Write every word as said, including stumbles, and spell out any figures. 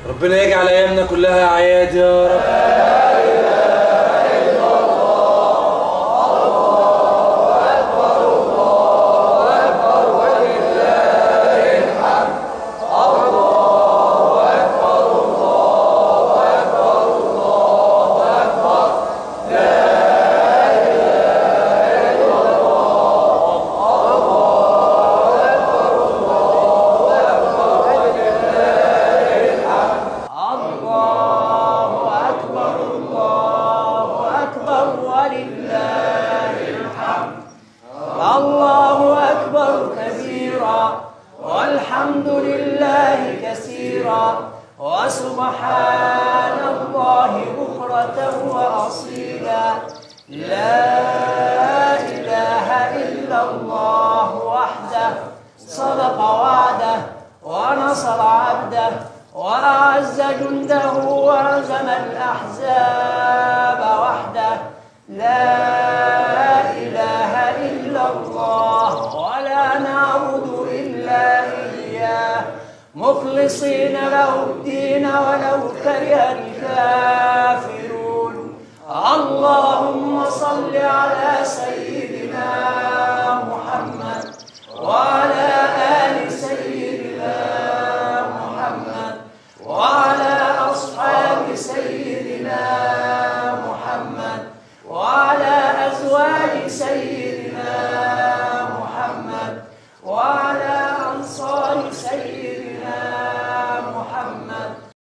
ربنا يجعل ايامنا كلها اعياد يا رب. الله أكبر كبيرا والحمد لله كثيرا وسبحان الله بكرة وأصيلا. لا إله إلا الله وحده صدق وعده ونصر عبده وأعز جنده وهزم الأحزاب وحده. لا إله إلا الله ولا نعبد إلا إياه مخلصين له الدين ولو كره الكافرون. اللهم صل على سيدنا